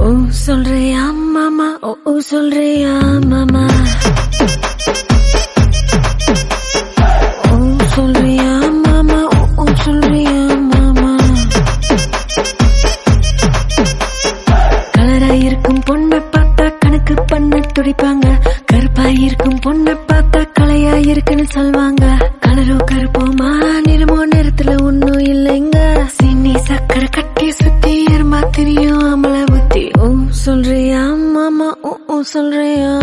ஓ சொல்றியா மாமா, ஓ சொல்றியா மாமா, ஓ சொல்றியா மாமா, ஓ சொல்றியா மாமா. கலராயிருக்கும் பொண்ணை பார்த்தா கணக்கு பண்ண துடிப்பாங்க, கருப்பாயிருக்கும் பொண்ணை பார்த்தா கலையாயிருக்குன்னு சொல்வாங்க. கலரோ கருப்போமா நிறமோ நேரத்துல ஒன்னும் இல்லைங்க, சின்னி சக்கரை கட்டி சுத்தி எருமா தெரியும் அமல புத்தி. ஓ சொல்றியா மாமா, ஓ சொல்றியா